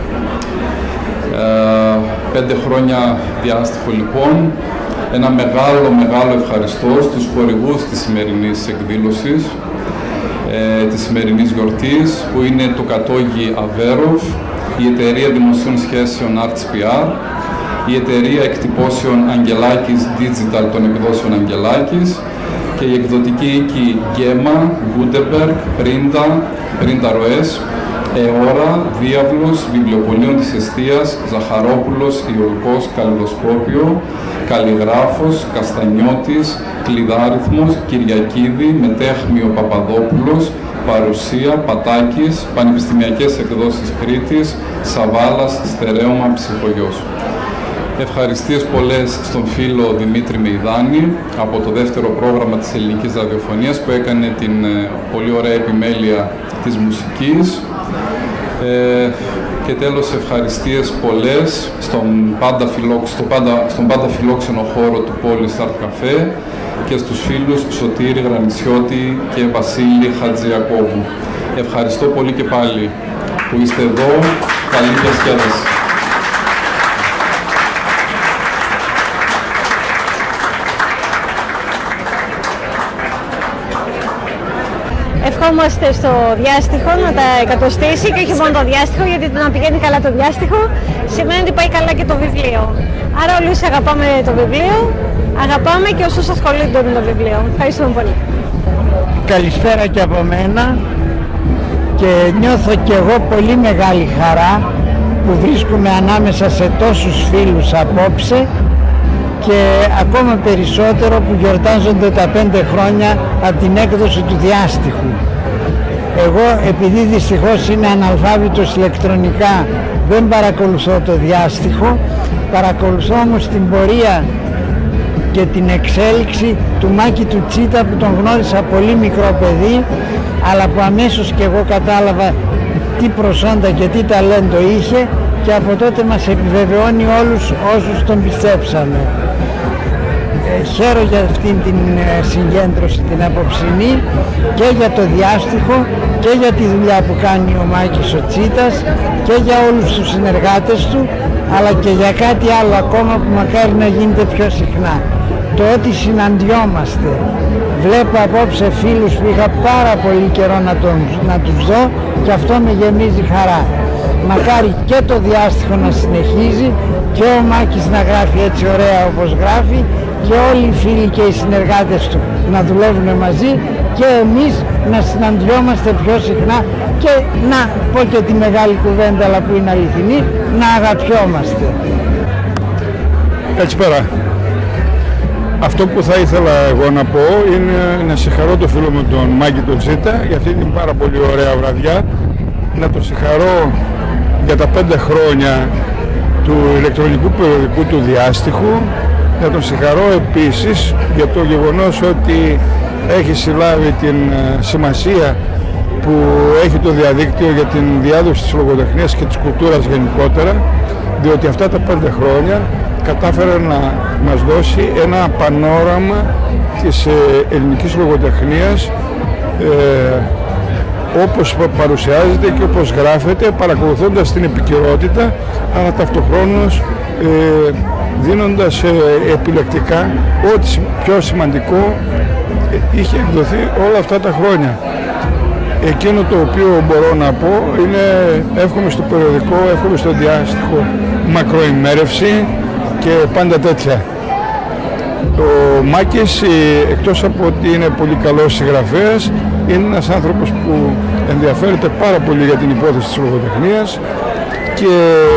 Ε, πέντε χρόνια διάστοιχο λοιπόν. Ένα μεγάλο μεγάλο ευχαριστώ στους χορηγούς της σημερινής εκδήλωσης, ε, της σημερινής γιορτής, που είναι το κατόγι Αβέροφ, η Εταιρεία Δημοσίων Σχέσεων Arts πι αρ, η Εταιρεία Εκτυπώσεων Αγγελάκης Digital των εκδόσεων Αγγελάκης και η εκδοτική οίκη Γκέμα, Gutenberg, Πρίντα, Πρίντα Ροές, Εώρα, Διάβλος, Βιβλιοπωλείων της Εστίας, Ζαχαρόπουλος, Ιωλκός, Καλλιδοσκόπιο, Καλλιγράφος, Καστανιώτης, Κλειδάριθμος, Κυριακίδη, Μετέχμιο Παπαδόπουλος, Παρουσία, Πατάκης, Πανεπιστημιακές Εκδόσεις Κρήτης, Σαβάλας, Στερέωμα, Ψυχογιός. Ευχαριστίες πολλές στον φίλο Δημήτρη Μεϊδάνη από το δεύτερο πρόγραμμα της ελληνικής ραδιοφωνίας, που έκανε την πολύ ωραία επιμέλεια της μουσικής. Ε, και τέλος ευχαριστίες πολλές στον πάντα, φιλόξ, στο πάντα, στον πάντα φιλόξενο χώρο του Πόλης Art Café και στους φίλους Σωτήρη Γρανισιώτη και Βασίλη Χατζιακόβου. Ευχαριστώ πολύ και πάλι που είστε εδώ. Καλή διασκέδαση. Ευχόμαστε στο διάστηχο να τα εκατοστήσει, και όχι μόνο το διάστηχο, γιατί το να πηγαίνει καλά το διάστηχο σημαίνει ότι πάει καλά και το βιβλίο. Άρα όλοι όσοι αγαπάμε το βιβλίο, αγαπάμε και όσους ασχολούνται με το βιβλίο. Ευχαριστούμε πολύ. Καλησπέρα και από μένα, και νιώθω και εγώ πολύ μεγάλη χαρά που βρίσκομαι ανάμεσα σε τόσους φίλους απόψε, και ακόμα περισσότερο που γιορτάζονται τα πέντε χρόνια από την έκδοση του διάστηχου. Εγώ, επειδή δυστυχώς είμαι αναλφάβητος ηλεκτρονικά, δεν παρακολουθώ το διάστηχο, παρακολουθώ όμως την πορεία και την εξέλιξη του Μάκη του Τσίτα, που τον γνώρισα πολύ μικρό παιδί, αλλά που αμέσως και εγώ κατάλαβα τι προσόντα και τι ταλέντο είχε, και από τότε μας επιβεβαιώνει όλους όσους τον πιστέψαμε. Ε, χαίρομαι για αυτήν την ε, συγκέντρωση την απόψινή, και για το διάστηχο, και για τη δουλειά που κάνει ο Μάκης ο Τσίτας, και για όλους τους συνεργάτες του, αλλά και για κάτι άλλο ακόμα που μακάρι να γίνεται πιο συχνά. Το ότι συναντιόμαστε. Βλέπω απόψε φίλους που είχα πάρα πολύ καιρό να, τον, να τους δω, και αυτό με γεμίζει χαρά. Μακάρι και το διάστηχο να συνεχίζει, και ο Μάκης να γράφει έτσι ωραία όπως γράφει, και όλοι οι φίλοι και οι συνεργάτες του να δουλεύουν μαζί, και εμείς να συναντιόμαστε πιο συχνά, και να πω και τη μεγάλη κουβέντα, αλλά που είναι αληθινή, να αγαπιόμαστε. Καλησπέρα. Αυτό που θα ήθελα εγώ να πω είναι να συγχαρώ το φίλο μου τον Μάκη τον Τσίτα για αυτή την πάρα πολύ ωραία βραδιά, να τον συγχαρώ για τα πέντε χρόνια του ηλεκτρονικού περιοδικού του Διάστηχου, να τον συγχαρώ επίσης για το γεγονός ότι έχει συλλάβει την σημασία που έχει το διαδίκτυο για την διάδοση της λογοτεχνίας και της κουλτούρας γενικότερα, διότι αυτά τα πέντε χρόνια κατάφερε να μας δώσει ένα πανόραμα της ε, ελληνικής λογοτεχνίας ε, όπως παρουσιάζεται και όπως γράφεται, παρακολουθώντας την επικαιρότητα, αλλά ταυτοχρόνως ε, δίνοντας ε, επιλεκτικά ό,τι πιο σημαντικό ε, είχε εκδοθεί όλα αυτά τα χρόνια. Εκείνο το οποίο μπορώ να πω είναι, εύχομαι στο περιοδικό, εύχομαι στο διάστοιχο μακροημέρευση και πάντα τέτοια. Ο Μάκης, εκτός από ότι είναι πολύ καλός συγγραφέας, είναι ένας άνθρωπος που ενδιαφέρεται πάρα πολύ για την υπόθεση της λογοτεχνίας και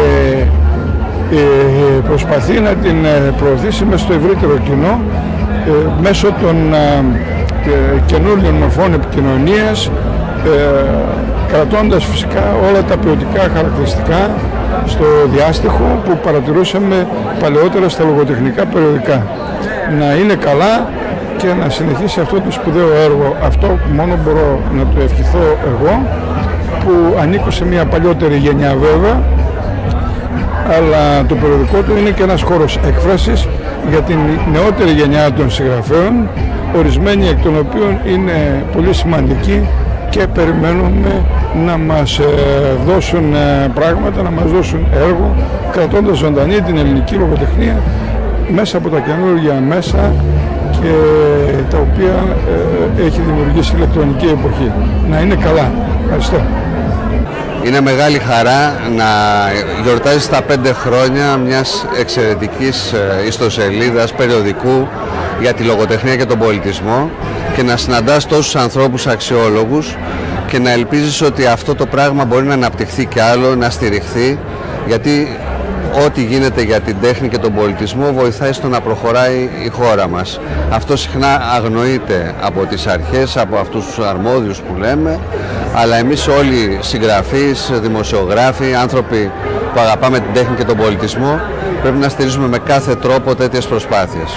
προσπαθεί να την προωθήσει μέσα στο ευρύτερο κοινό μέσω των καινούριων μορφών επικοινωνίας, κρατώντας φυσικά όλα τα ποιοτικά χαρακτηριστικά στο διάστοιχο που παρατηρούσαμε παλαιότερα στα λογοτεχνικά περιοδικά. Να είναι καλά και να συνεχίσει αυτό το σπουδαίο έργο. Αυτό μόνο μπορώ να το ευχηθώ εγώ, που ανήκω σε μια παλιότερη γενιά βέβαια, αλλά το περιοδικό του είναι και ένας χώρος έκφρασης για την νεότερη γενιά των συγγραφέων, ορισμένοι εκ των οποίων είναι πολύ σημαντικοί και περιμένουμε να μας δώσουν πράγματα, να μας δώσουν έργο, κρατώντας ζωντανή την ελληνική λογοτεχνία μέσα από τα καινούργια μέσα και τα οποία ε, έχει δημιουργήσει η ηλεκτρονική εποχή. Να είναι καλά. Ευχαριστώ. Είναι μεγάλη χαρά να γιορτάζεις τα πέντε χρόνια μιας εξαιρετικής ιστοσελίδας περιοδικού για τη λογοτεχνία και τον πολιτισμό και να συναντάς τόσους ανθρώπους αξιόλογους και να ελπίζεις ότι αυτό το πράγμα μπορεί να αναπτυχθεί κι άλλο, να στηριχθεί, γιατί ό,τι γίνεται για την τέχνη και τον πολιτισμό βοηθάει στο να προχωράει η χώρα μας. Αυτό συχνά αγνοείται από τις αρχές, από αυτούς τους αρμόδιους που λέμε, αλλά εμείς όλοι συγγραφείς, δημοσιογράφοι, άνθρωποι που αγαπάμε την τέχνη και τον πολιτισμό, πρέπει να στηρίζουμε με κάθε τρόπο τέτοιες προσπάθειες.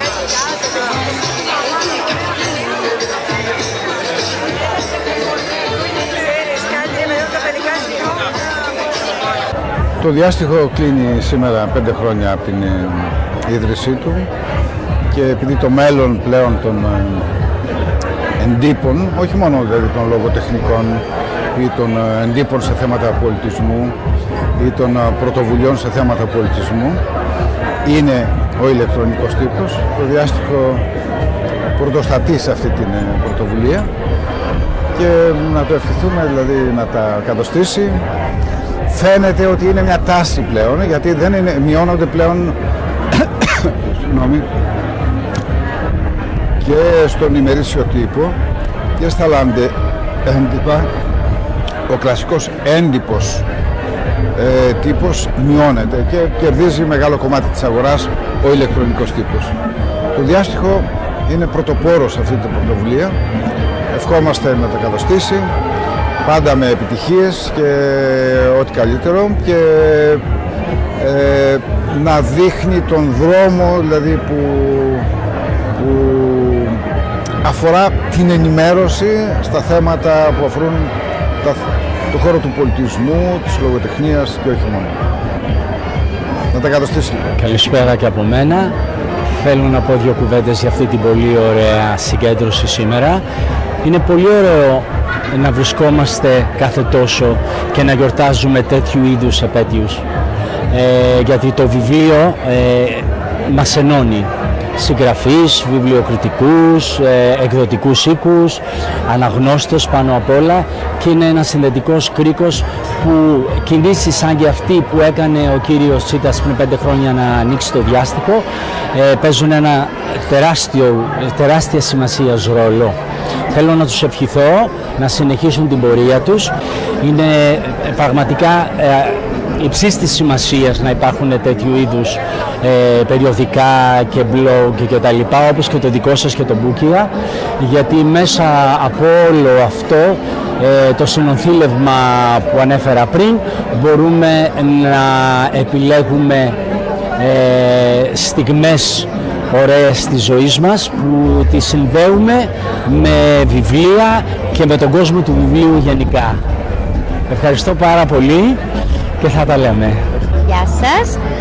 Το διάστοιχο κλείνει σήμερα πέντε χρόνια από την ίδρυσή του και επειδή το μέλλον πλέον των εντύπων, όχι μόνο δηλαδή των λογοτεχνικών ή των εντύπων σε θέματα πολιτισμού ή των πρωτοβουλειών σε θέματα πολιτισμού, είναι ο ηλεκτρονικός τύπος. Το διάστοιχο πρωτοστατεί σε αυτή την πρωτοβουλία και να το ευχηθούμε, δηλαδή να τα κατοστήσει. Φαίνεται ότι είναι μια τάση πλέον, γιατί δεν είναι, μειώνονται πλέον συγγνώμη, και στον ημερήσιο τύπο και στα λάντε έντυπα. Ο κλασικός έντυπος ε, τύπος μειώνεται και κερδίζει μεγάλο κομμάτι της αγοράς ο ηλεκτρονικός τύπος. Το διάστοιχο είναι πρωτοπόρος σε αυτή την πρωτοβουλία. Ευχόμαστε να τα κατοστήσει, πάντα με επιτυχίες και ό,τι καλύτερο, και ε, να δείχνει τον δρόμο δηλαδή που, που αφορά την ενημέρωση στα θέματα που αφορούν τα, το χώρο του πολιτισμού, της λογοτεχνίας και όχι μόνο. Να τα κατοστήσει. Καλησπέρα και από μένα. Θέλω να πω δύο κουβέντες για αυτή την πολύ ωραία συγκέντρωση σήμερα. Είναι πολύ ωραίο να βρισκόμαστε κάθε τόσο και να γιορτάζουμε τέτοιου είδους επέτειους. Ε, γιατί το βιβλίο ε, μας ενώνει. Συγγραφείς, βιβλιοκριτικούς, ε, εκδοτικούς οίκους, αναγνώστες πάνω απ' όλα, και είναι ένας συνδετικός κρίκος που κινήσεις σαν και αυτή που έκανε ο κύριος Τσίτας πριν πέντε χρόνια να ανοίξει το διάστοιχο ε, παίζουν ένα τεράστιο, τεράστια σημασίας ρόλο. Θέλω να τους ευχηθώ να συνεχίσουν την πορεία τους. Είναι πραγματικά ε, υψής της σημασίας να υπάρχουν τέτοιου είδους ε, περιοδικά και blog και τα λοιπά, όπως και το δικό σας και το Μπούκια, γιατί μέσα από όλο αυτό ε, το συνονθήλευμα που ανέφερα πριν μπορούμε να επιλέγουμε ε, στιγμές ωραίες της ζωής μας που τις συνδέουμε με βιβλία και με τον κόσμο του βιβλίου γενικά. Ευχαριστώ πάρα πολύ και θα τα λέμε. Γεια σας.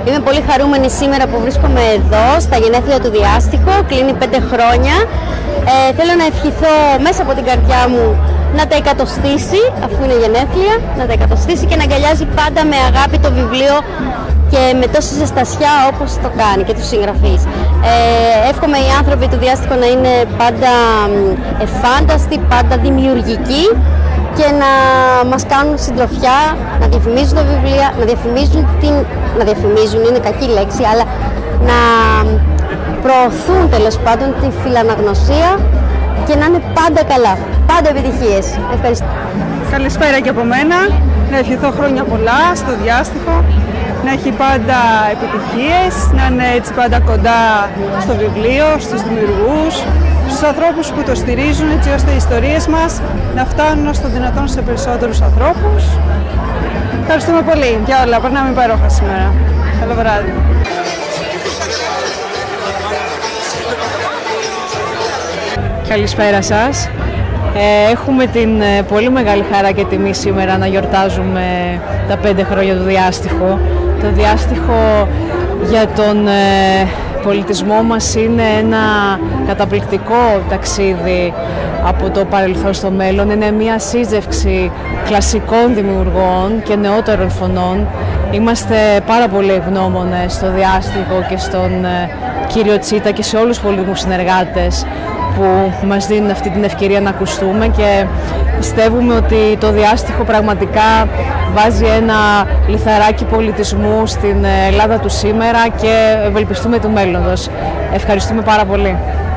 Είμαι πολύ χαρούμενη σήμερα που βρίσκομαι εδώ στα γενέθλια του Διάστιχο, κλείνει πέντε χρόνια. Ε, θέλω να ευχηθώ μέσα από την καρδιά μου να τα εκατοστήσει, αφού είναι γενέθλια, να τα εκατοστήσει και να αγκαλιάζει πάντα με αγάπη το βιβλίο και με τόση ζεστασιά όπως το κάνει και τους συγγραφείς. Ε, εύχομαι οι άνθρωποι του Διάστιχο να είναι πάντα εφάνταστοι, πάντα δημιουργικοί και να μας κάνουν συντροφιά, να διαφημίζουν τα βιβλία, να διαφημίζουν, την, να διαφημίζουν είναι κακή λέξη, αλλά να προωθούν τέλος πάντων τη φιλαναγνωσία και να είναι πάντα καλά, πάντα επιτυχίες. Ευχαριστώ. Καλησπέρα και από μένα, να ευχηθώ χρόνια πολλά στο Διάστιχο, να έχει πάντα επιτυχίες, να είναι έτσι πάντα κοντά στο βιβλίο, στους δημιουργούς, στους ανθρώπους που το στηρίζουν, έτσι ώστε οι ιστορίες μας να φτάνουν όσο το δυνατόν σε περισσότερους ανθρώπους. Ευχαριστούμε πολύ για όλα, περνάμε υπέροχα σήμερα. Καλό βράδυ. Καλησπέρα σας. Ε, έχουμε την ε, πολύ μεγάλη χαρά και τιμή σήμερα να γιορτάζουμε τα πέντε χρόνια του Διάστιχο. Το Διάστιχο για τον ε, πολιτισμό μας είναι ένα καταπληκτικό ταξίδι από το παρελθόν στο μέλλον. Είναι μια σύζευξη κλασικών δημιουργών και νεότερων φωνών. Είμαστε πάρα πολύ ευγνώμονες στο Διάστιχο και στον ε, κύριο Τσίτα και σε όλους τους πολιτικούς συνεργάτες που μας δίνουν αυτή την ευκαιρία να ακουστούμε και πιστεύουμε ότι το Διάστιχο πραγματικά βάζει ένα λιθαράκι πολιτισμού στην Ελλάδα του σήμερα και ευελπιστούμε του μέλλοντος. Ευχαριστούμε πάρα πολύ.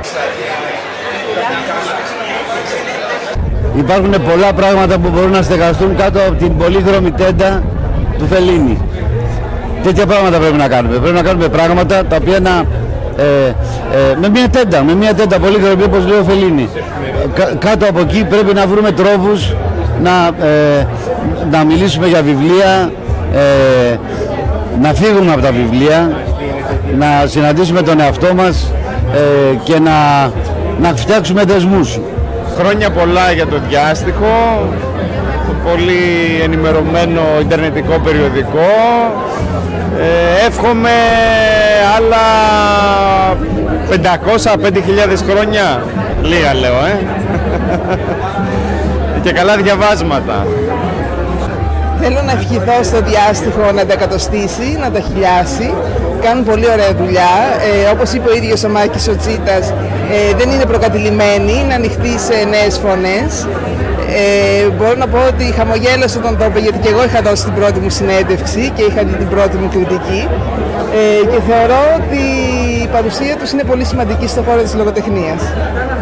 Υπάρχουν πολλά πράγματα που μπορούν να στεγαστούν κάτω από την πολύχρωμη τέντα του Φελίνη. Τέτοια πράγματα πρέπει να κάνουμε. Πρέπει να κάνουμε πράγματα τα οποία να Ε, ε, με μια τέντα, με μια τέντα πολύ γραπή όπως λέει ο Φελίνη. Κα, κάτω από εκεί πρέπει να βρούμε τρόπους να, ε, να μιλήσουμε για βιβλία, ε, να φύγουμε από τα βιβλία, να συναντήσουμε τον εαυτό μας ε, και να, να φτιάξουμε δεσμούς. Χρόνια πολλά για το Διάστιχο, το πολύ ενημερωμένο ιντερνετικό περιοδικό. Ε, εύχομαι άλλα πεντακόσια με πέντε χιλιάδες χρόνια, λίγα λέω, ε. Και καλά διαβάσματα. Θέλω να ευχηθώ στο Διάστιχο να τα εκατοστήσει, να τα χιλιάσει. Κάνουν πολύ ωραία δουλειά. Ε, όπως είπε ο ίδιος ο Μάκης ο Τσίτας, ε, δεν είναι προκατηλημένοι, είναι ανοιχτοί σε νέες φωνές. Ε, μπορώ να πω ότι χαμογέλασα όταν το είπε, γιατί και εγώ είχα δώσει την πρώτη μου συνέντευξη και είχα την πρώτη μου κριτική ε, και θεωρώ ότι η παρουσία τους είναι πολύ σημαντική στον χώρο της λογοτεχνίας.